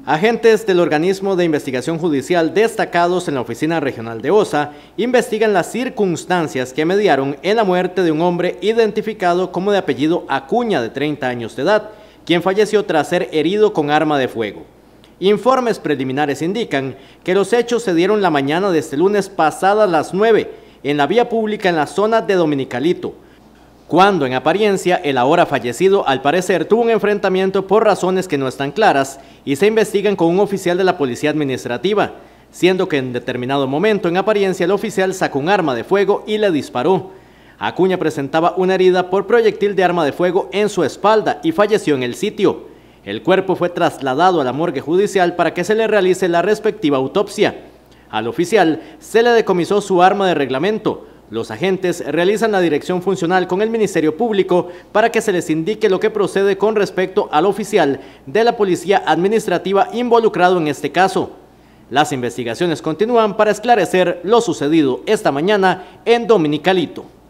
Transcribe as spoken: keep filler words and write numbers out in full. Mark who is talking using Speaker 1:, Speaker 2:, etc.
Speaker 1: Agentes del organismo de investigación judicial destacados en la oficina regional de Osa investigan las circunstancias que mediaron en la muerte de un hombre identificado como de apellido Acuña, de treinta años de edad, quien falleció tras ser herido con arma de fuego. Informes preliminares indican que los hechos se dieron la mañana de este lunes pasadas las nueve en la vía pública en la zona de Dominicalito, cuando en apariencia el ahora fallecido al parecer tuvo un enfrentamiento por razones que no están claras y se investigan con un oficial de la Policía Administrativa, siendo que en determinado momento en apariencia el oficial sacó un arma de fuego y le disparó. Acuña presentaba una herida por proyectil de arma de fuego en su espalda y falleció en el sitio. El cuerpo fue trasladado a la morgue judicial para que se le realice la respectiva autopsia. Al oficial se le decomisó su arma de reglamento. Los agentes realizan la dirección funcional con el Ministerio Público para que se les indique lo que procede con respecto al oficial de la Policía Administrativa involucrado en este caso. Las investigaciones continúan para esclarecer lo sucedido esta mañana en Dominicalito.